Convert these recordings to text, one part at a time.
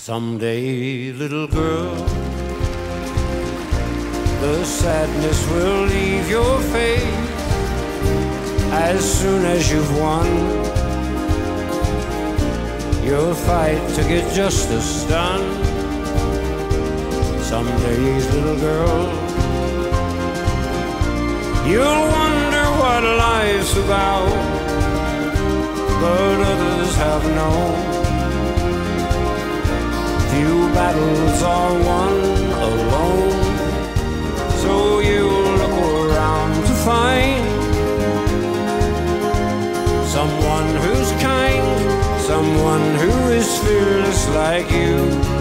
Someday, little girl, the sadness will leave your face as soon as you've won your fight to get justice done. Some days, little girl, you'll wonder what life's about, but others have known few battles are won alone. So you look around to find someone who's kind, someone who is fearless like you.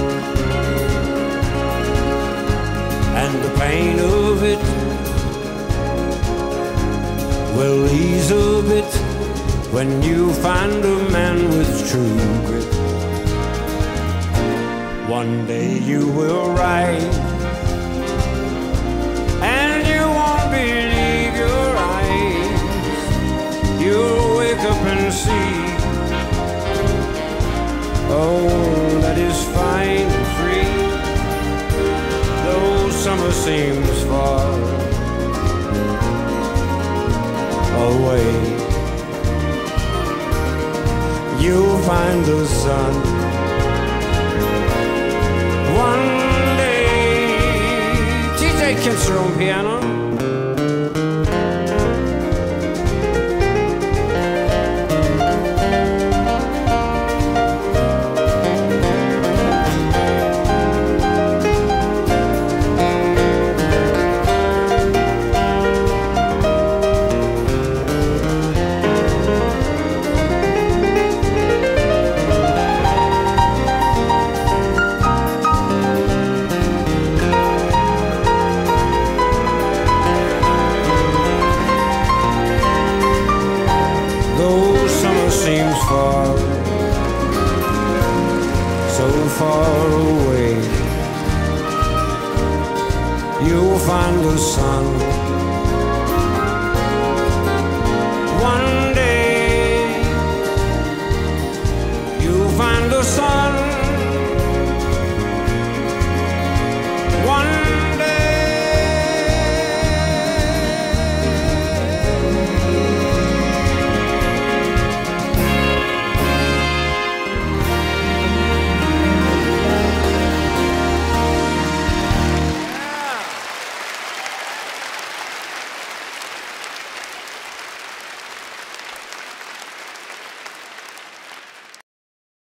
And the pain of it will ease a bit when you find a man with true grit. One day you will rise, and you won't believe your eyes. You'll wake up and see, oh, that is fine and free. Though summer seems far away, you'll find the sun one day. TJ Kinser on piano. Far away, you'll find the sun one day. You'll find the sun